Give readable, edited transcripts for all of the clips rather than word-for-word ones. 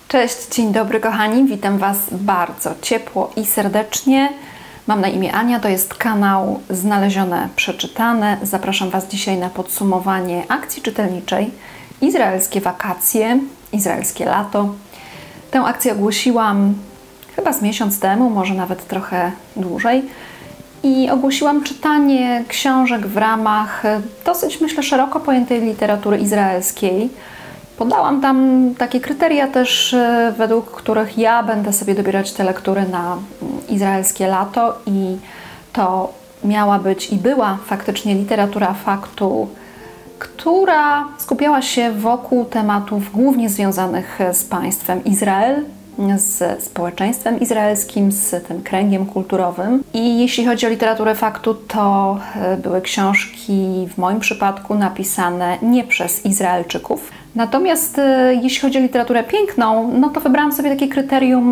Cześć, dzień dobry kochani, witam Was bardzo ciepło i serdecznie. Mam na imię Ania, to jest kanał Znalezione Przeczytane. Zapraszam Was dzisiaj na podsumowanie akcji czytelniczej Izraelskie wakacje, izraelskie lato. Tę akcję ogłosiłam chyba z miesiąc temu, może nawet trochę dłużej. I ogłosiłam czytanie książek w ramach dosyć, myślę, szeroko pojętej literatury izraelskiej. Podałam tam takie kryteria też, według których ja będę sobie dobierać te lektury na izraelskie lato i to miała być i była faktycznie literatura faktu, która skupiała się wokół tematów głównie związanych z państwem Izrael, z społeczeństwem izraelskim, z tym kręgiem kulturowym. I jeśli chodzi o literaturę faktu, to były książki w moim przypadku napisane nie przez Izraelczyków. Natomiast jeśli chodzi o literaturę piękną, no to wybrałam sobie takie kryterium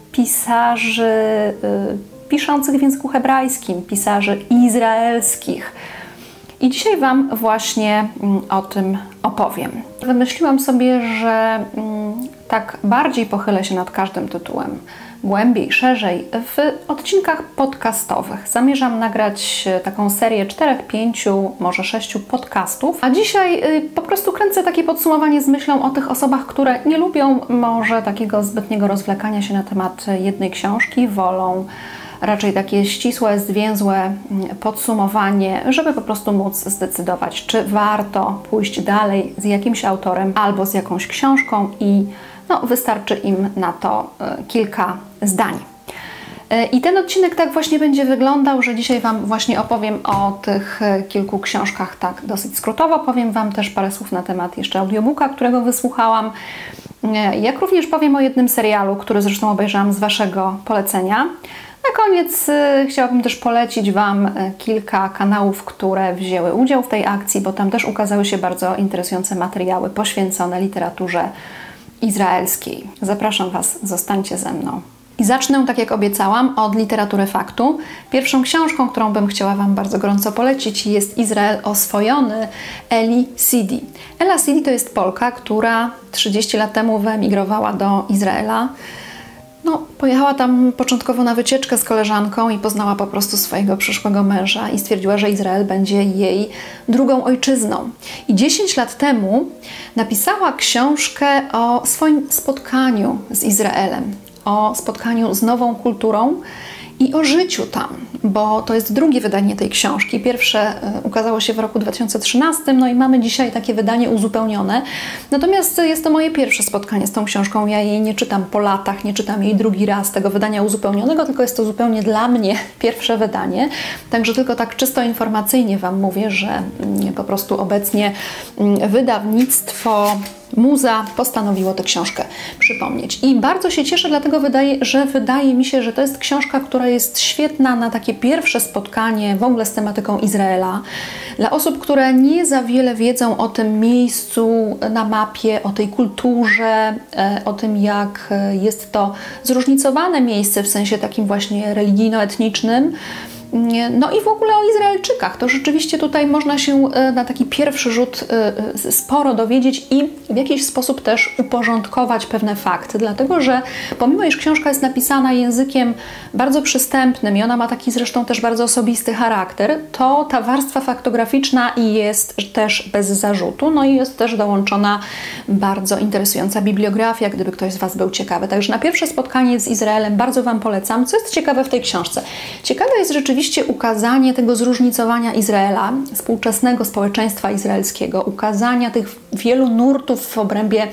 pisarzy piszących w języku hebrajskim, pisarzy izraelskich. I dzisiaj Wam właśnie o tym opowiem. Wymyśliłam sobie, że tak bardziej pochylę się nad każdym tytułem, głębiej, szerzej, w odcinkach podcastowych. Zamierzam nagrać taką serię 4, 5, może 6 podcastów, a dzisiaj po prostu kręcę takie podsumowanie z myślą o tych osobach, które nie lubią może takiego zbytniego rozwlekania się na temat jednej książki, wolą raczej takie ścisłe, zwięzłe podsumowanie, żeby po prostu móc zdecydować, czy warto pójść dalej z jakimś autorem albo z jakąś książką i wystarczy im na to kilka zdań. I ten odcinek tak właśnie będzie wyglądał, że dzisiaj Wam właśnie opowiem o tych kilku książkach tak dosyć skrótowo. Powiem Wam też parę słów na temat jeszcze audiobooka, którego wysłuchałam. Jak również powiem o jednym serialu, który zresztą obejrzałam z Waszego polecenia. Na koniec chciałabym też polecić Wam kilka kanałów, które wzięły udział w tej akcji, bo tam też ukazały się bardzo interesujące materiały poświęcone literaturze izraelskiej. Zapraszam Was, zostańcie ze mną. I zacznę, tak jak obiecałam, od literatury faktu. Pierwszą książką, którą bym chciała Wam bardzo gorąco polecić, jest Izrael oswojony Eli Sidi. Ela Sidi to jest Polka, która 30 lat temu wyemigrowała do Izraela. Pojechała tam początkowo na wycieczkę z koleżanką i poznała po prostu swojego przyszłego męża i stwierdziła, że Izrael będzie jej drugą ojczyzną. I 10 lat temu napisała książkę o swoim spotkaniu z Izraelem, o spotkaniu z nową kulturą i o życiu tam, bo to jest drugie wydanie tej książki. Pierwsze ukazało się w roku 2013, i mamy dzisiaj takie wydanie uzupełnione. Natomiast jest to moje pierwsze spotkanie z tą książką. Ja jej nie czytam po latach, nie czytam jej drugi raz tego wydania uzupełnionego, tylko jest to zupełnie dla mnie pierwsze wydanie. Także tylko tak czysto informacyjnie Wam mówię, że po prostu obecnie wydawnictwo Muza postanowiło tę książkę przypomnieć. I bardzo się cieszę, dlatego wydaje mi się, że to jest książka, która jest świetna na takie pierwsze spotkanie w ogóle z tematyką Izraela. Dla osób, które nie za wiele wiedzą o tym miejscu na mapie, o tej kulturze, o tym, jak jest to zróżnicowane miejsce w sensie takim właśnie religijno-etnicznym. I w ogóle o Izraelczykach. To rzeczywiście tutaj można się na taki pierwszy rzut sporo dowiedzieć i w jakiś sposób też uporządkować pewne fakty, dlatego że pomimo iż książka jest napisana językiem bardzo przystępnym i ona ma taki zresztą też bardzo osobisty charakter, to ta warstwa faktograficzna jest też bez zarzutu, i jest też dołączona bardzo interesująca bibliografia, gdyby ktoś z Was był ciekawy. Także na pierwsze spotkanie z Izraelem bardzo Wam polecam. Co jest ciekawe w tej książce? Ciekawe jest rzeczywiście ukazanie tego zróżnicowania Izraela, współczesnego społeczeństwa izraelskiego, ukazania tych wielu nurtów w obrębie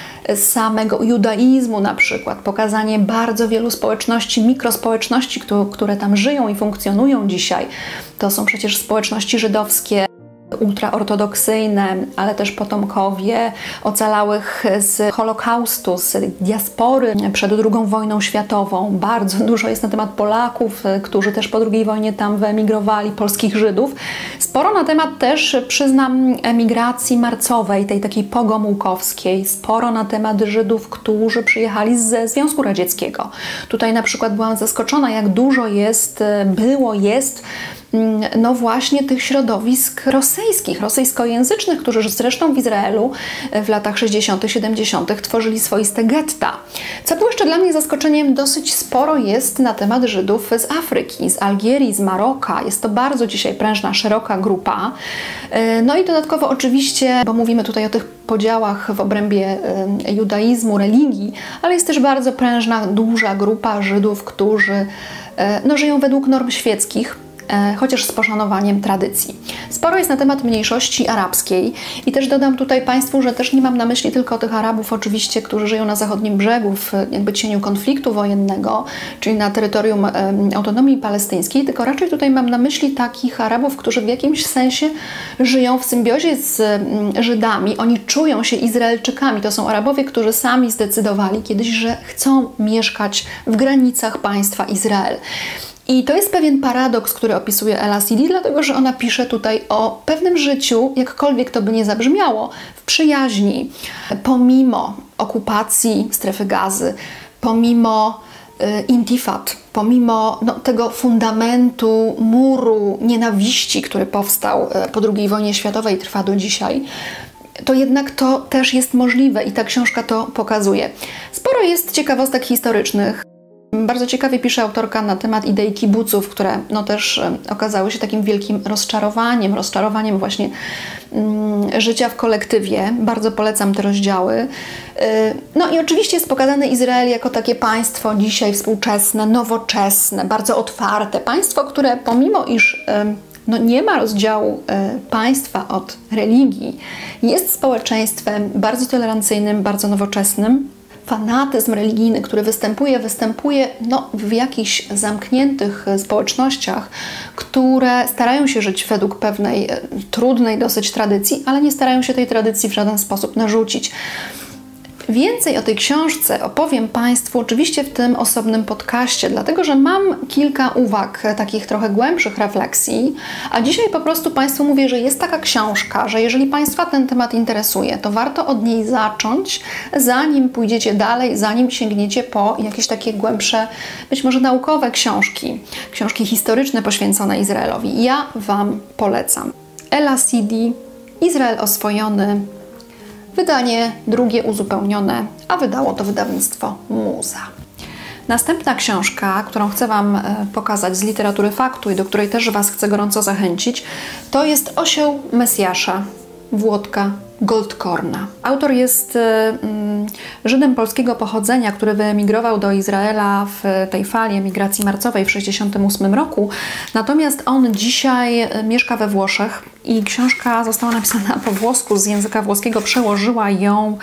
samego judaizmu na przykład, pokazanie bardzo wielu społeczności, mikrospołeczności, które tam żyją i funkcjonują dzisiaj. To są przecież społeczności żydowskie, ultraortodoksyjne, ale też potomkowie ocalałych z Holokaustu, z diaspory przed II wojną światową. Bardzo dużo jest na temat Polaków, którzy też po II wojnie tam wyemigrowali, polskich Żydów. Sporo na temat też, przyznam, emigracji marcowej, tej takiej pogomułkowskiej. Sporo na temat Żydów, którzy przyjechali ze Związku Radzieckiego. Tutaj na przykład byłam zaskoczona, jak dużo jest właśnie tych środowisk rosyjskich, rosyjskojęzycznych, którzy zresztą w Izraelu w latach 60., 70. tworzyli swoiste getta. Co było jeszcze dla mnie zaskoczeniem, dosyć sporo jest na temat Żydów z Afryki, z Algierii, z Maroka. Jest to bardzo dzisiaj prężna, szeroka grupa. No i dodatkowo oczywiście, bo mówimy tutaj o tych podziałach w obrębie judaizmu, religii, ale jest też bardzo prężna, duża grupa Żydów, którzy żyją według norm świeckich, chociaż z poszanowaniem tradycji. Sporo jest na temat mniejszości arabskiej i też dodam tutaj Państwu, że też nie mam na myśli tylko tych Arabów oczywiście, którzy żyją na zachodnim brzegu w jakby cieniu konfliktu wojennego, czyli na terytorium autonomii palestyńskiej, tylko raczej tutaj mam na myśli takich Arabów, którzy w jakimś sensie żyją w symbiozie z Żydami. Oni czują się Izraelczykami. To są Arabowie, którzy sami zdecydowali kiedyś, że chcą mieszkać w granicach państwa Izrael. I to jest pewien paradoks, który opisuje Ella Sidi, dlatego że ona pisze tutaj o pewnym życiu, jakkolwiek to by nie zabrzmiało, w przyjaźni, pomimo okupacji strefy Gazy, pomimo intifad, pomimo tego fundamentu, muru nienawiści, który powstał po II wojnie światowej, trwa do dzisiaj. To jednak to też jest możliwe i ta książka to pokazuje. Sporo jest ciekawostek historycznych. Bardzo ciekawie pisze autorka na temat idei kibuców, które też okazały się takim wielkim rozczarowaniem właśnie życia w kolektywie. Bardzo polecam te rozdziały. No i oczywiście jest pokazany Izrael jako takie państwo dzisiaj współczesne, nowoczesne, bardzo otwarte. Państwo, które pomimo iż nie ma rozdziału państwa od religii, jest społeczeństwem bardzo tolerancyjnym, bardzo nowoczesnym. Fanatyzm religijny, który występuje w jakichś zamkniętych społecznościach, które starają się żyć według pewnej trudnej dosyć tradycji, ale nie starają się tej tradycji w żaden sposób narzucić. Więcej o tej książce opowiem Państwu oczywiście w tym osobnym podcaście, dlatego że mam kilka uwag, takich trochę głębszych refleksji, a dzisiaj po prostu Państwu mówię, że jest taka książka, że jeżeli Państwa ten temat interesuje, to warto od niej zacząć, zanim pójdziecie dalej, zanim sięgniecie po jakieś takie głębsze, być może naukowe książki historyczne poświęcone Izraelowi. Ja Wam polecam. Ella Sidi, Izrael oswojony, wydanie drugie uzupełnione, a wydało to wydawnictwo Muza. Następna książka, którą chcę Wam pokazać z literatury faktu i do której też Was chcę gorąco zachęcić, to jest Osioł Mesjasza Włodka Goldkorna. Autor jest Żydem polskiego pochodzenia, który wyemigrował do Izraela w tej fali emigracji marcowej w 1968 roku. Natomiast on dzisiaj mieszka we Włoszech i książka została napisana po włosku, z języka włoskiego przełożyła ją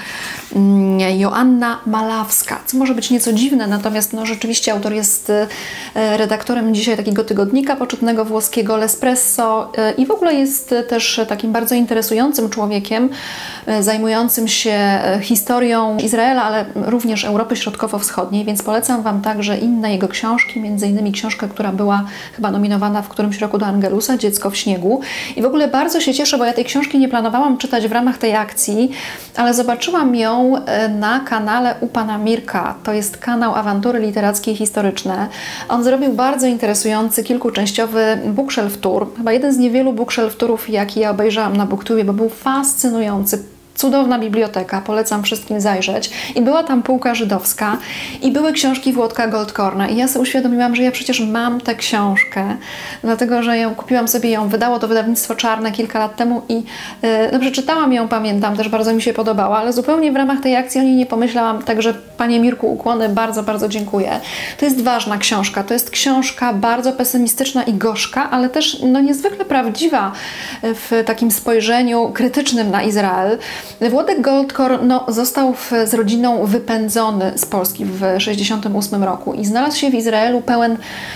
Joanna Malawska, co może być nieco dziwne, natomiast rzeczywiście autor jest redaktorem dzisiaj takiego tygodnika poczytnego włoskiego L'Espresso i w ogóle jest też takim bardzo interesującym człowiekiem, zajmującym się historią Izraela, ale również Europy Środkowo-Wschodniej, więc polecam Wam także inne jego książki, między innymi książkę, która była chyba nominowana w którymś roku do Angelusa, Dziecko w śniegu. I w ogóle bardzo się cieszę, bo ja tej książki nie planowałam czytać w ramach tej akcji, ale zobaczyłam ją na kanale u pana Mirka. To jest kanał Awantury Literackie i Historyczne. On zrobił bardzo interesujący, kilkuczęściowy bookshelf tour. Chyba jeden z niewielu bookshelf tourów, jaki ja obejrzałam na BookTubie, bo był fascynujący. Cudowna biblioteka, polecam wszystkim zajrzeć. I była tam półka żydowska i były książki Włodka Goldkorna. I ja sobie uświadomiłam, że ja przecież mam tę książkę, dlatego że kupiłam sobie ją, wydało to wydawnictwo Czarne kilka lat temu i przeczytałam ją, pamiętam, też bardzo mi się podobała, ale zupełnie w ramach tej akcji o niej nie pomyślałam, także Panie Mirku, ukłony, bardzo, bardzo dziękuję. To jest ważna książka, to jest książka bardzo pesymistyczna i gorzka, ale też niezwykle prawdziwa w takim spojrzeniu krytycznym na Izrael. Włodek Goldkorn został z rodziną wypędzony z Polski w 1968 roku i znalazł się w Izraelu pełen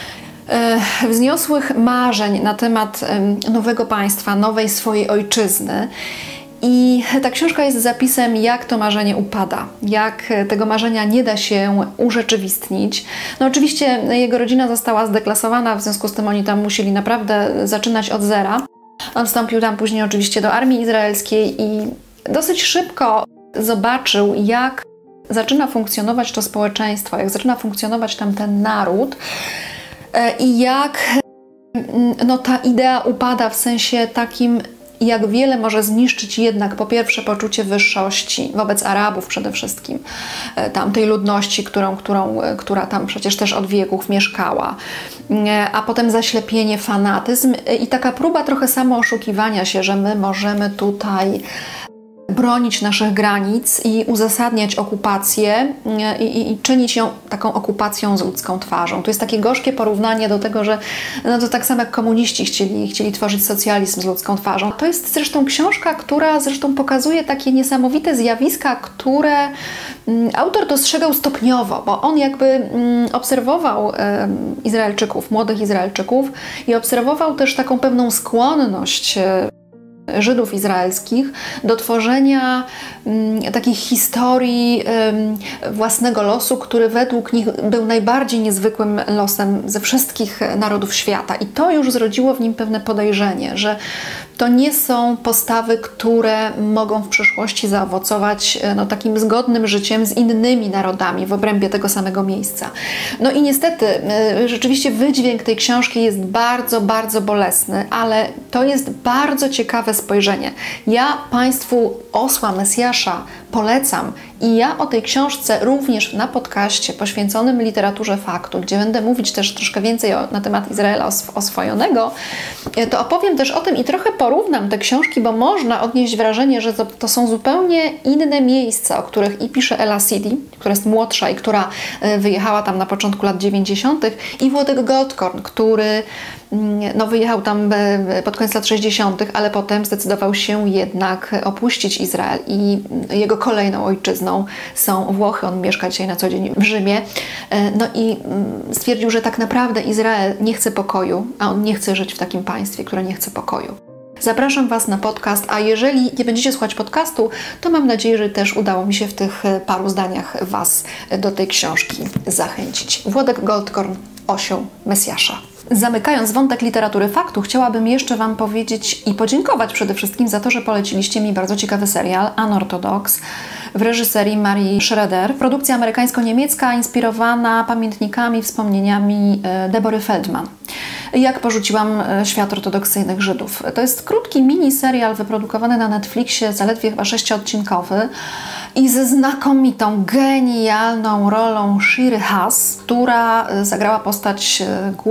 wzniosłych marzeń na temat nowego państwa, nowej swojej ojczyzny. I ta książka jest zapisem, jak to marzenie upada, jak tego marzenia nie da się urzeczywistnić. Oczywiście jego rodzina została zdeklasowana, w związku z tym oni tam musieli naprawdę zaczynać od zera. On wstąpił tam później oczywiście do armii izraelskiej i dosyć szybko zobaczył, jak zaczyna funkcjonować to społeczeństwo, jak zaczyna funkcjonować tam ten naród i jak ta idea upada w sensie takim, i jak wiele może zniszczyć jednak po pierwsze poczucie wyższości wobec Arabów przede wszystkim, tamtej ludności, która tam przecież też od wieków mieszkała, a potem zaślepienie, fanatyzm i taka próba trochę samooszukiwania się, że my możemy tutaj bronić naszych granic i uzasadniać okupację i czynić ją taką okupacją z ludzką twarzą. Tu jest takie gorzkie porównanie do tego, że no to tak samo jak komuniści chcieli tworzyć socjalizm z ludzką twarzą. To jest zresztą książka, która zresztą pokazuje takie niesamowite zjawiska, które autor dostrzegał stopniowo, bo on jakby obserwował Izraelczyków, młodych Izraelczyków i obserwował też taką pewną skłonność Żydów izraelskich do tworzenia takich historii własnego losu, który według nich był najbardziej niezwykłym losem ze wszystkich narodów świata. I to już zrodziło w nim pewne podejrzenie, że to nie są postawy, które mogą w przyszłości zaowocować takim zgodnym życiem z innymi narodami w obrębie tego samego miejsca. No i niestety rzeczywiście wydźwięk tej książki jest bardzo, bardzo bolesny, ale to jest bardzo ciekawe spojrzenie. Ja Państwu Osła Mesjasza polecam i ja o tej książce również na podcaście poświęconym literaturze faktu, gdzie będę mówić też troszkę więcej na temat Izraela oswojonego, to opowiem też o tym i trochę porównam te książki, bo można odnieść wrażenie, że to są zupełnie inne miejsca, o których i pisze Ella Sidi, która jest młodsza i która wyjechała tam na początku lat 90. i Włodek Goldkorn, który wyjechał tam pod koniec lat 60., ale potem zdecydował się jednak opuścić Izrael i jego kolejną ojczyzną są Włochy. On mieszka dzisiaj na co dzień w Rzymie. No i stwierdził, że tak naprawdę Izrael nie chce pokoju, a on nie chce żyć w takim państwie, które nie chce pokoju. Zapraszam Was na podcast, a jeżeli nie będziecie słuchać podcastu, to mam nadzieję, że też udało mi się w tych paru zdaniach Was do tej książki zachęcić. Włodek Goldkorn, Osioł Mesjasza. Zamykając wątek literatury faktu, chciałabym jeszcze Wam powiedzieć i podziękować przede wszystkim za to, że poleciliście mi bardzo ciekawy serial Unorthodox w reżyserii Marii Schroeder. Produkcja amerykańsko-niemiecka inspirowana pamiętnikami, wspomnieniami Debory Feldman. Jak porzuciłam świat ortodoksyjnych Żydów. To jest krótki mini-serial wyprodukowany na Netflixie, zaledwie chyba 6-odcinkowy i ze znakomitą, genialną rolą Shiri Haas, która zagrała postać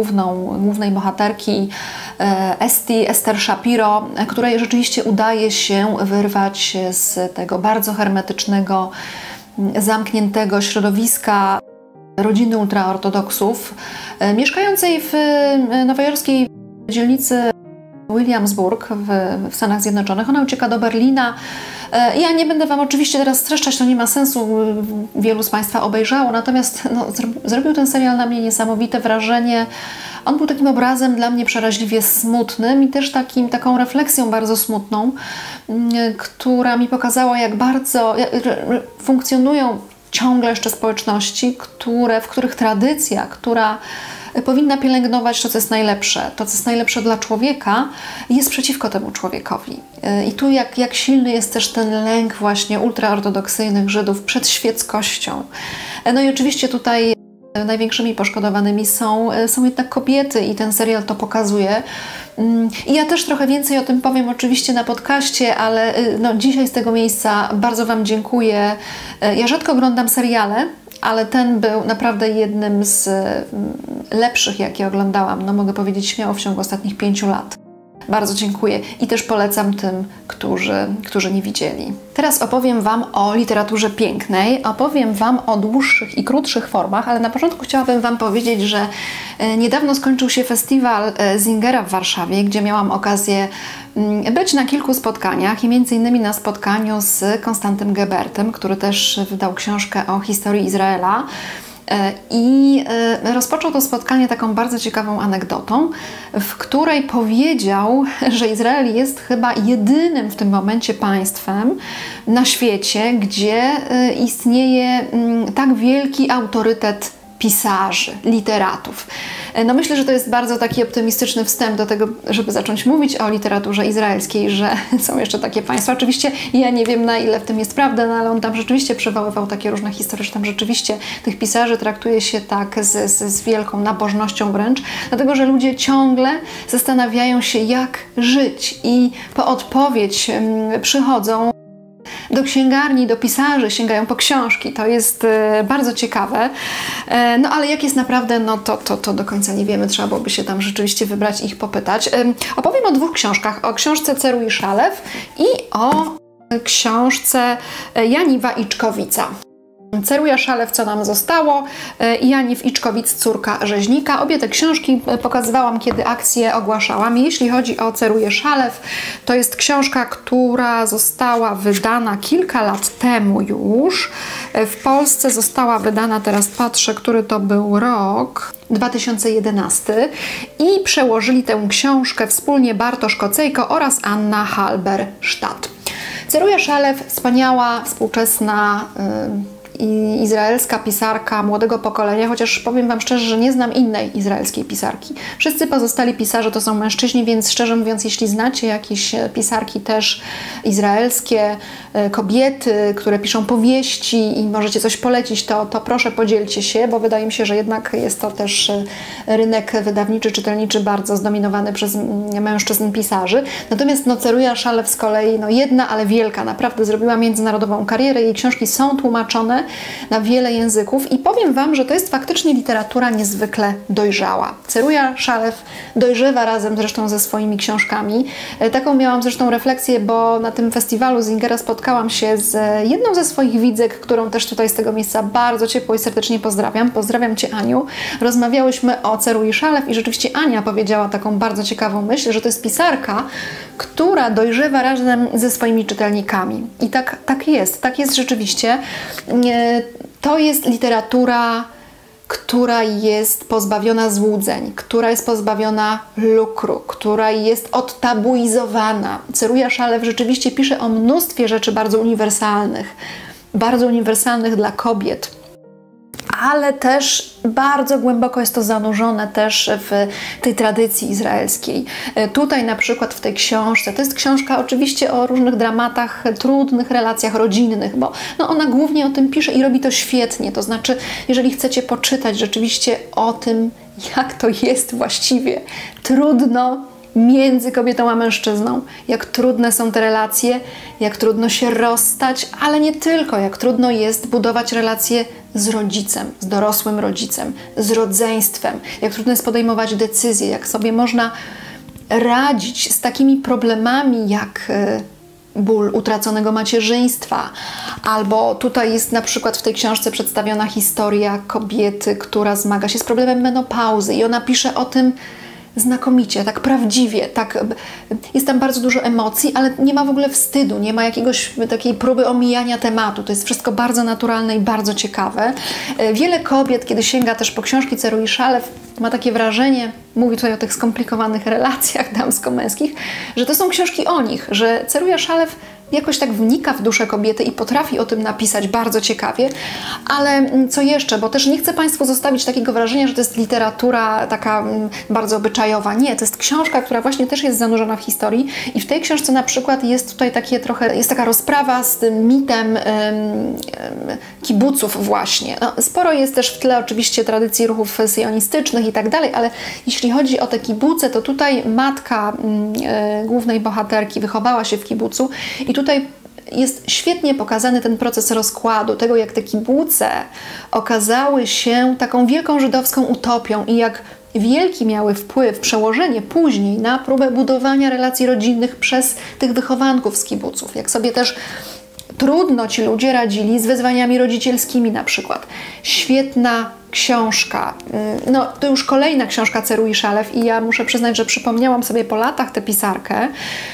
głównej bohaterki Ester Shapiro, której rzeczywiście udaje się wyrwać z tego bardzo hermetycznego, zamkniętego środowiska rodziny ultraortodoksów, mieszkającej w nowojorskiej dzielnicy Williamsburg w Stanach Zjednoczonych. Ona ucieka do Berlina. Ja nie będę Wam oczywiście teraz streszczać, to nie ma sensu, wielu z Państwa obejrzało, natomiast zrobił ten serial na mnie niesamowite wrażenie. On był takim obrazem dla mnie przeraźliwie smutnym i też taką refleksją bardzo smutną, która mi pokazała, jak bardzo funkcjonują ciągle jeszcze społeczności, w których tradycja, która powinna pielęgnować to, co jest najlepsze, to, co jest najlepsze dla człowieka, jest przeciwko temu człowiekowi. I tu jak silny jest też ten lęk właśnie ultraortodoksyjnych Żydów przed świeckością. No i oczywiście tutaj największymi poszkodowanymi są jednak kobiety i ten serial to pokazuje. I ja też trochę więcej o tym powiem oczywiście na podcaście, ale dzisiaj z tego miejsca bardzo Wam dziękuję. Ja rzadko oglądam seriale, ale ten był naprawdę jednym z lepszych, jakie oglądałam, mogę powiedzieć śmiało, w ciągu ostatnich 5 lat. Bardzo dziękuję i też polecam tym, którzy nie widzieli. Teraz opowiem Wam o literaturze pięknej, opowiem Wam o dłuższych i krótszych formach, ale na początku chciałabym Wam powiedzieć, że niedawno skończył się festiwal Zingera w Warszawie, gdzie miałam okazję być na kilku spotkaniach i między innymi na spotkaniu z Konstantym Gebertem, który też wydał książkę o historii Izraela. I rozpoczął to spotkanie taką bardzo ciekawą anegdotą, w której powiedział, że Izrael jest chyba jedynym w tym momencie państwem na świecie, gdzie istnieje tak wielki autorytet pisarzy, literatów. No myślę, że to jest bardzo taki optymistyczny wstęp do tego, żeby zacząć mówić o literaturze izraelskiej, że są jeszcze takie państwa. Oczywiście ja nie wiem, na ile w tym jest prawda, no ale on tam rzeczywiście przywoływał takie różne historie, że tam rzeczywiście tych pisarzy traktuje się tak z wielką nabożnością wręcz, dlatego że ludzie ciągle zastanawiają się, jak żyć i po odpowiedź przychodzą do księgarni, do pisarzy, sięgają po książki. To jest bardzo ciekawe. No ale jak jest naprawdę, no to do końca nie wiemy. Trzeba byłoby się tam rzeczywiście wybrać i ich popytać. Opowiem o dwóch książkach. O książce Ceru i Szalew i o książce Janiwa Iczkowica. Ceruja Szalew, co nam zostało, i Janiw Iczkowic, córka rzeźnika. Obie te książki pokazywałam, kiedy akcję ogłaszałam. Jeśli chodzi o Ceruję Szalew, to jest książka, która została wydana kilka lat temu już. W Polsce została wydana, teraz patrzę, który to był rok, 2011, i przełożyli tę książkę wspólnie Bartosz Kocejko oraz Anna Halberstadt. Ceruja Szalew, wspaniała, współczesna i izraelska pisarka młodego pokolenia, chociaż powiem Wam szczerze, że nie znam innej izraelskiej pisarki. Wszyscy pozostali pisarze to są mężczyźni, więc szczerze mówiąc, jeśli znacie jakieś pisarki też izraelskie, kobiety, które piszą powieści i możecie coś polecić, to proszę podzielcie się, bo wydaje mi się, że jednak jest to też rynek wydawniczy, czytelniczy bardzo zdominowany przez mężczyzn pisarzy. Natomiast Ceruja Szalew z kolei, jedna, ale wielka, naprawdę zrobiła międzynarodową karierę. Jej książki są tłumaczone na wiele języków i powiem Wam, że to jest faktycznie literatura niezwykle dojrzała. Ceruja Szalew dojrzewa razem zresztą ze swoimi książkami. Taką miałam zresztą refleksję, bo na tym festiwalu Zingera spotkałam się z jedną ze swoich widzek, którą też tutaj z tego miejsca bardzo ciepło i serdecznie pozdrawiam. Pozdrawiam Cię, Aniu. Rozmawiałyśmy o Cerui Szalew i rzeczywiście Ania powiedziała taką bardzo ciekawą myśl, że to jest pisarka, która dojrzewa razem ze swoimi czytelnikami. I tak jest rzeczywiście. To jest literatura, która jest pozbawiona złudzeń, która jest pozbawiona lukru, która jest odtabuizowana. Ceruja Szalew rzeczywiście pisze o mnóstwie rzeczy bardzo uniwersalnych dla kobiet, ale też bardzo głęboko jest to zanurzone też w tej tradycji izraelskiej. Tutaj na przykład w tej książce, to jest książka oczywiście o różnych dramatach, trudnych relacjach rodzinnych, bo ona głównie o tym pisze i robi to świetnie. To znaczy, jeżeli chcecie poczytać rzeczywiście o tym, jak to jest właściwie trudno między kobietą a mężczyzną, jak trudne są te relacje, jak trudno się rozstać, ale nie tylko, jak trudno jest budować relacje z rodzicem, z dorosłym rodzicem, z rodzeństwem, jak trudno jest podejmować decyzje, jak sobie można radzić z takimi problemami jak ból utraconego macierzyństwa, albo tutaj jest na przykład w tej książce przedstawiona historia kobiety, która zmaga się z problemem menopauzy i ona pisze o tym znakomicie, tak prawdziwie, jest tam bardzo dużo emocji, ale nie ma w ogóle wstydu, nie ma jakiegoś takiej próby omijania tematu. To jest wszystko bardzo naturalne i bardzo ciekawe. Wiele kobiet, kiedy sięga też po książki Cerui Szalew, ma takie wrażenie, mówi tutaj o tych skomplikowanych relacjach damsko-męskich, że to są książki o nich, że Ceruja Szalew jakoś tak wnika w duszę kobiety i potrafi o tym napisać bardzo ciekawie, ale co jeszcze, bo też nie chcę Państwu zostawić takiego wrażenia, że to jest literatura taka bardzo obyczajowa. Nie, to jest książka, która właśnie też jest zanurzona w historii i w tej książce na przykład jest tutaj jest taka rozprawa z tym mitem kibuców właśnie. Sporo jest też w tle oczywiście tradycji ruchów syjonistycznych i tak dalej, ale jeśli chodzi o te kibuce, to tutaj matka głównej bohaterki wychowała się w kibucu i tutaj jest świetnie pokazany ten proces rozkładu, tego jak te kibuce okazały się taką wielką żydowską utopią i jak wielki miały wpływ, przełożenie później na próbę budowania relacji rodzinnych przez tych wychowanków z kibuców. Jak sobie też trudno ci ludzie radzili z wyzwaniami rodzicielskimi na przykład. Świetna książka. To już kolejna książka Cerui Szalew i ja muszę przyznać, że przypomniałam sobie po latach tę pisarkę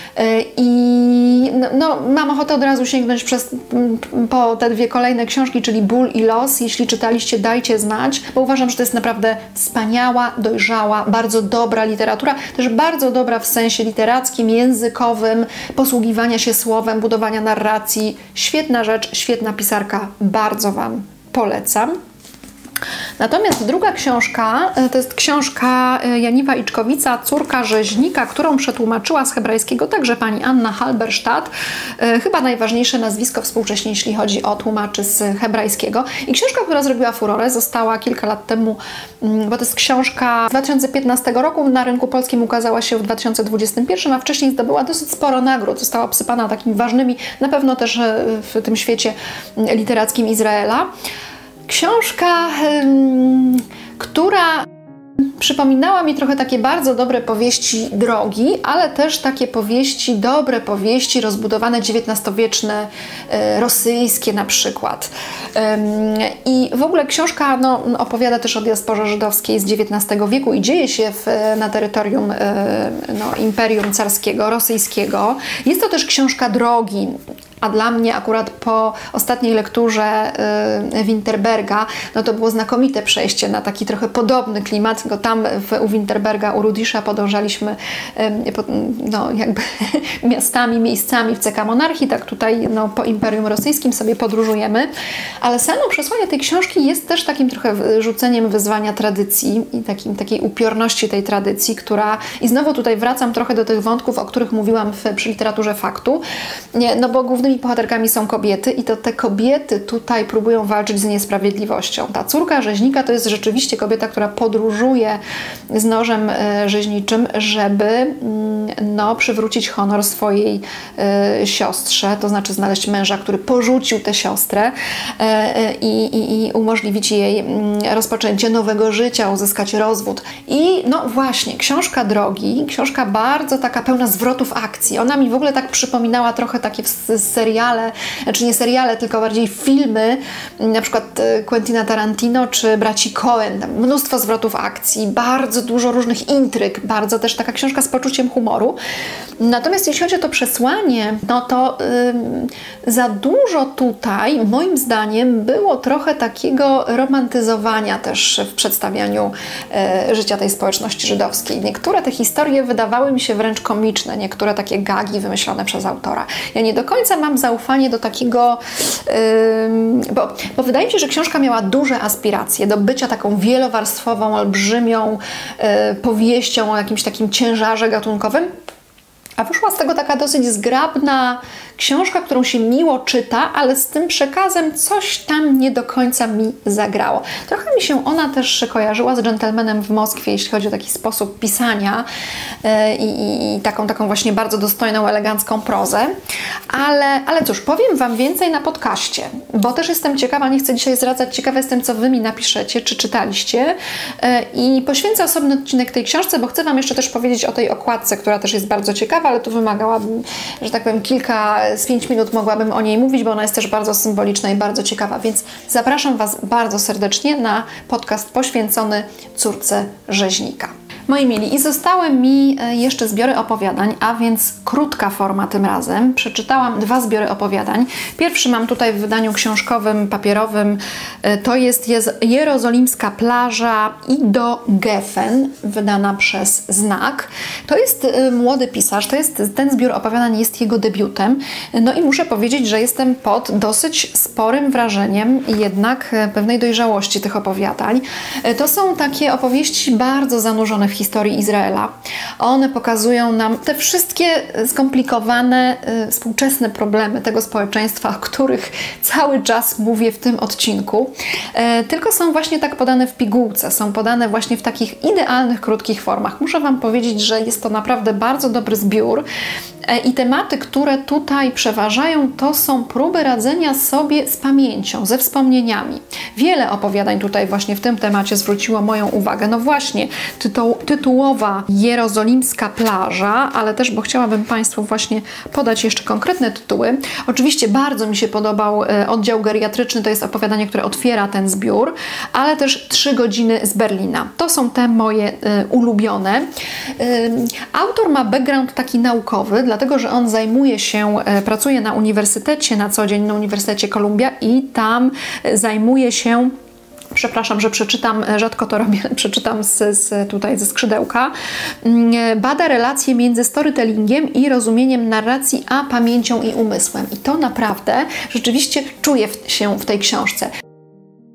i mam ochotę od razu sięgnąć po te dwie kolejne książki, czyli Ból i Los. Jeśli czytaliście, dajcie znać, bo uważam, że to jest naprawdę wspaniała, dojrzała, bardzo dobra literatura, też bardzo dobra w sensie literackim, językowym, posługiwania się słowem, budowania narracji. Świetna rzecz, świetna pisarka, bardzo Wam polecam. Natomiast druga książka to jest książka Janiwa Iczkowica, Córka rzeźnika, którą przetłumaczyła z hebrajskiego także pani Anna Halberstadt. Chyba najważniejsze nazwisko współcześnie, jeśli chodzi o tłumaczy z hebrajskiego. I książka, która zrobiła furorę, została kilka lat temu, bo to jest książka z 2015 roku, na rynku polskim ukazała się w 2021, a wcześniej zdobyła dosyć sporo nagród. Została obsypana takimi ważnymi, na pewno też w tym świecie literackim Izraela. Książka, która przypominała mi trochę takie bardzo dobre powieści drogi, ale też takie powieści, dobre powieści, rozbudowane XIX-wieczne, rosyjskie na przykład. I w ogóle książka opowiada też o diasporze żydowskiej z XIX wieku i dzieje się na terytorium Imperium Carskiego, rosyjskiego. Jest to też książka drogi. A dla mnie akurat po ostatniej lekturze Winterberga, to było znakomite przejście na taki trochę podobny klimat, tylko tam u Winterberga, u Rudisza podążaliśmy jakby miastami, miejscami w CK Monarchii, tak tutaj po Imperium Rosyjskim sobie podróżujemy, ale samo przesłanie tej książki jest też takim trochę rzuceniem wyzwania tradycji i takiej upiorności tej tradycji, która, i znowu tutaj wracam trochę do tych wątków, o których mówiłam przy literaturze faktu, bo głównymi bohaterkami są kobiety i to te kobiety tutaj próbują walczyć z niesprawiedliwością. Ta córka rzeźnika to jest rzeczywiście kobieta, która podróżuje z nożem rzeźniczym, żeby przywrócić honor swojej siostrze, to znaczy znaleźć męża, który porzucił tę siostrę i umożliwić jej rozpoczęcie nowego życia, uzyskać rozwód. I właśnie, książka drogi, książka bardzo taka pełna zwrotów akcji. Ona mi w ogóle tak przypominała trochę takie seriale, znaczy nie seriale, tylko bardziej filmy, na przykład Quentina Tarantino czy braci Coen. Tam mnóstwo zwrotów akcji, bardzo dużo różnych intryg, bardzo też taka książka z poczuciem humoru. Natomiast jeśli chodzi o to przesłanie, to za dużo tutaj, moim zdaniem, było trochę takiego romantyzowania też w przedstawianiu życia tej społeczności żydowskiej. Niektóre te historie wydawały mi się wręcz komiczne, niektóre takie gagi wymyślone przez autora. Ja nie do końca mam zaufanie do takiego, bo wydaje mi się, że książka miała duże aspiracje do bycia taką wielowarstwową, olbrzymią powieścią o jakimś takim ciężarze gatunkowym, a wyszła z tego taka dosyć zgrabna książka, którą się miło czyta, ale z tym przekazem coś tam nie do końca mi zagrało. Trochę mi się ona też kojarzyła z Dżentelmenem w Moskwie, jeśli chodzi o taki sposób pisania i taką właśnie bardzo dostojną, elegancką prozę. Ale cóż, powiem Wam więcej na podcaście, bo też jestem ciekawa, nie chcę dzisiaj zdradzać, ciekawa jestem, co Wy mi napiszecie, czy czytaliście, i poświęcę osobny odcinek tej książce, bo chcę Wam jeszcze też powiedzieć o tej okładce, która też jest bardzo ciekawa, ale tu wymagałabym, że tak powiem, z 5 minut mogłabym o niej mówić, bo ona jest też bardzo symboliczna i bardzo ciekawa, więc zapraszam Was bardzo serdecznie na podcast poświęcony córce rzeźnika. Moi mili, i zostały mi jeszcze zbiory opowiadań, a więc krótka forma tym razem. Przeczytałam 2 zbiory opowiadań. Pierwszy mam tutaj w wydaniu książkowym, papierowym. To jest Jerozolimska plaża Ido Geffen, wydana przez Znak. To jest młody pisarz, ten zbiór opowiadań jest jego debiutem. I muszę powiedzieć, że jestem pod dosyć sporym wrażeniem jednak pewnej dojrzałości tych opowiadań. To są takie opowieści bardzo zanurzone w historii Izraela. One pokazują nam te wszystkie skomplikowane, współczesne problemy tego społeczeństwa, o których cały czas mówię w tym odcinku. Tylko są właśnie tak podane w pigułce, są podane właśnie w takich idealnych, krótkich formach. Muszę Wam powiedzieć, że jest to naprawdę bardzo dobry zbiór i tematy, które tutaj przeważają, to są próby radzenia sobie z pamięcią, ze wspomnieniami. Wiele opowiadań tutaj właśnie w tym temacie zwróciło moją uwagę. No właśnie, tytułowa Jerozolimska plaża, ale też, bo chciałabym Państwu właśnie podać jeszcze konkretne tytuły. Oczywiście bardzo mi się podobał oddział geriatryczny, to jest opowiadanie, które otwiera ten zbiór, ale też 3 godziny z Berlina. To są te moje ulubione. Autor ma background taki naukowy, dlatego, że on pracuje na uniwersytecie na co dzień, na Uniwersytecie Columbia i tam zajmuje się, przepraszam, że przeczytam, rzadko to robię, przeczytam tutaj ze skrzydełka. Bada relacje między storytellingiem i rozumieniem narracji, a pamięcią i umysłem. I to naprawdę rzeczywiście czuje się w tej książce.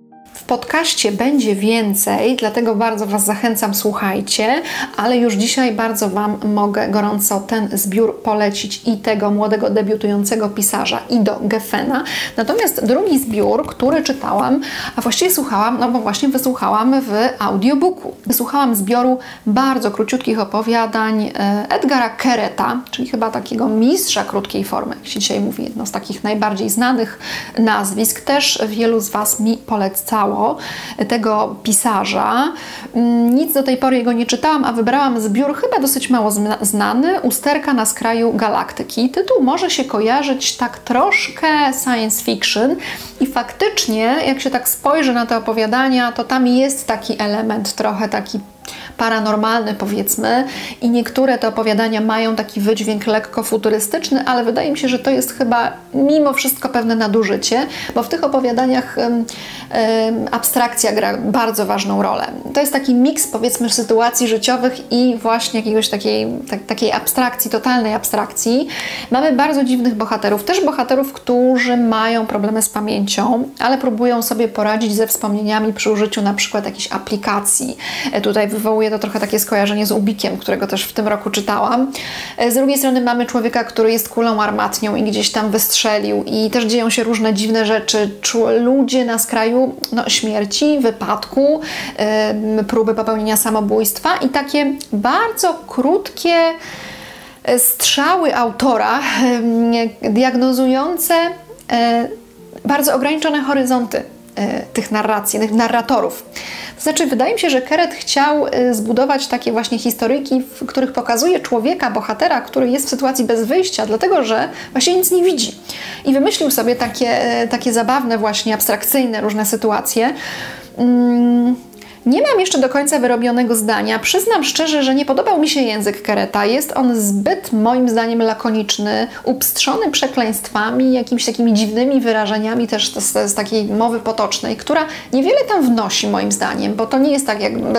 W podcaście będzie więcej, dlatego bardzo Was zachęcam, słuchajcie, ale już dzisiaj bardzo Wam mogę gorąco ten zbiór polecić i tego młodego, debiutującego pisarza Ido Geffena. Natomiast drugi zbiór, który czytałam, a właściwie słuchałam, no bo właśnie wysłuchałam w audiobooku. Wysłuchałam zbioru bardzo króciutkich opowiadań Edgara Kereta, czyli chyba takiego mistrza krótkiej formy, jak się dzisiaj mówi, jedno z takich najbardziej znanych nazwisk. Też wielu z Was mi polecało tego pisarza. Nic do tej pory jego nie czytałam, a wybrałam zbiór chyba dosyć mało znany, Usterka na skraju galaktyki. Tytuł może się kojarzyć tak troszkę science fiction i faktycznie, jak się tak spojrzy na te opowiadania, to tam jest taki element trochę taki paranormalny, powiedzmy, i niektóre te opowiadania mają taki wydźwięk lekko futurystyczny, ale wydaje mi się, że to jest chyba mimo wszystko pewne nadużycie, bo w tych opowiadaniach abstrakcja gra bardzo ważną rolę. To jest taki miks, powiedzmy, sytuacji życiowych i właśnie jakiegoś takiej abstrakcji, totalnej abstrakcji. Mamy bardzo dziwnych bohaterów, też bohaterów, którzy mają problemy z pamięcią, ale próbują sobie poradzić ze wspomnieniami przy użyciu na przykład jakiejś aplikacji. Tutaj wywołuje to trochę takie skojarzenie z Ubikiem, którego też w tym roku czytałam. Z drugiej strony mamy człowieka, który jest kulą armatnią i gdzieś tam wystrzelił i też dzieją się różne dziwne rzeczy. Ludzie na skraju śmierci, wypadku, próby popełnienia samobójstwa i takie bardzo krótkie strzały autora diagnozujące bardzo ograniczone horyzonty tych narracji, tych narratorów. To znaczy, wydaje mi się, że Keret chciał zbudować takie właśnie historyjki, w których pokazuje człowieka, bohatera, który jest w sytuacji bez wyjścia, dlatego że właśnie nic nie widzi. I wymyślił sobie takie zabawne, właśnie abstrakcyjne różne sytuacje. Nie mam jeszcze do końca wyrobionego zdania. Przyznam szczerze, że nie podobał mi się język Kereta. Jest on zbyt, moim zdaniem, lakoniczny, upstrzony przekleństwami, jakimiś takimi dziwnymi wyrażeniami też z takiej mowy potocznej, która niewiele tam wnosi, moim zdaniem, bo to nie jest tak jakby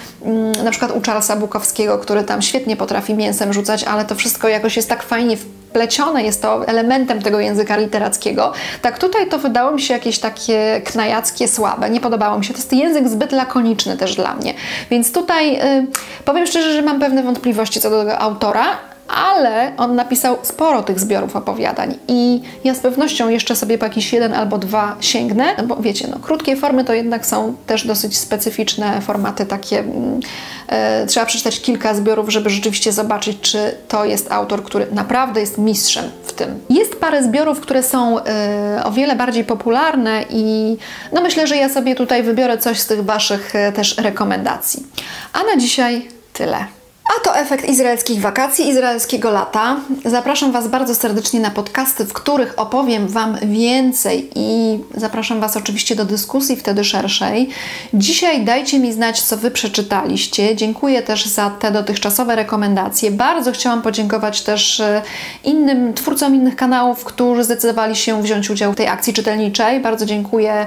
na przykład u Charlesa Bukowskiego, który tam świetnie potrafi mięsem rzucać, ale to wszystko jakoś jest tak fajnie wplecione, jest to elementem tego języka literackiego. Tak tutaj to wydało mi się jakieś takie knajackie, słabe. Nie podobało mi się. To jest język zbyt lakoniczny też dla mnie. Więc tutaj powiem szczerze, że mam pewne wątpliwości co do tego autora, ale on napisał sporo tych zbiorów opowiadań i ja z pewnością jeszcze sobie po jakiś jeden albo dwa sięgnę, no bo wiecie, krótkie formy to jednak są też dosyć specyficzne formaty takie. Trzeba przeczytać kilka zbiorów, żeby rzeczywiście zobaczyć, czy to jest autor, który naprawdę jest mistrzem w tym. Jest parę zbiorów, które są o wiele bardziej popularne i myślę, że ja sobie tutaj wybiorę coś z tych Waszych też rekomendacji. A na dzisiaj tyle. A to efekt izraelskich wakacji, izraelskiego lata. Zapraszam Was bardzo serdecznie na podcasty, w których opowiem Wam więcej i zapraszam Was oczywiście do dyskusji wtedy szerszej. Dzisiaj dajcie mi znać, co Wy przeczytaliście. Dziękuję też za te dotychczasowe rekomendacje. Bardzo chciałam podziękować też innym twórcom innych kanałów, którzy zdecydowali się wziąć udział w tej akcji czytelniczej. Bardzo dziękuję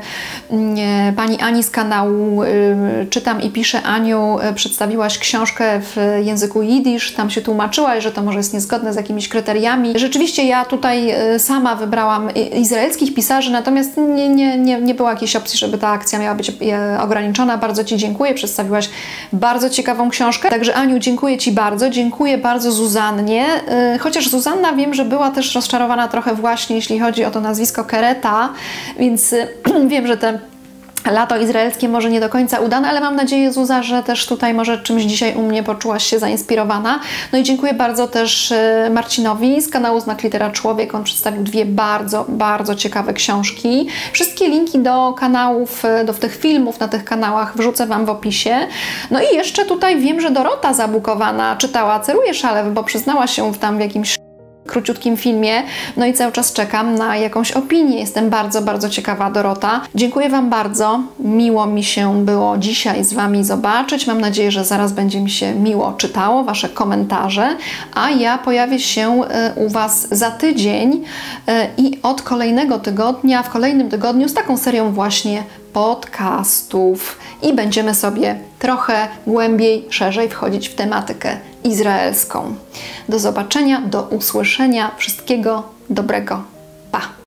Pani Ani z kanału Czytam i Piszę. Aniu, przedstawiłaś książkę w języku jidysz, tam się tłumaczyłaś, że to może jest niezgodne z jakimiś kryteriami. Rzeczywiście ja tutaj sama wybrałam izraelskich pisarzy, natomiast nie było jakiejś opcji, żeby ta akcja miała być ograniczona. Bardzo Ci dziękuję, przedstawiłaś bardzo ciekawą książkę. Także Aniu, dziękuję Ci bardzo. Dziękuję bardzo Zuzannie, chociaż Zuzanna wiem, że była też rozczarowana trochę właśnie, jeśli chodzi o to nazwisko Kereta, więc wiem, że te lato izraelskie może nie do końca udane, ale mam nadzieję, Zuza, że też tutaj może czymś dzisiaj u mnie poczułaś się zainspirowana. No i dziękuję bardzo też Marcinowi z kanału Znak Litera Człowiek. On przedstawił dwie bardzo, bardzo ciekawe książki. Wszystkie linki do kanałów, do tych filmów na tych kanałach wrzucę Wam w opisie. No i jeszcze tutaj wiem, że Dorota Zabukowana czytała Ceruje Szalew, bo przyznała się tam w jakimś króciutkim filmie, no i cały czas czekam na jakąś opinię. Jestem bardzo, bardzo ciekawa, Dorota. Dziękuję Wam bardzo. Miło mi się było dzisiaj z Wami zobaczyć. Mam nadzieję, że zaraz będzie mi się miło czytało Wasze komentarze, a ja pojawię się u Was za tydzień i od kolejnego tygodnia, w kolejnym tygodniu z taką serią właśnie podcastów i będziemy sobie trochę głębiej, szerzej wchodzić w tematykę izraelską. Do zobaczenia, do usłyszenia. Wszystkiego dobrego. Pa!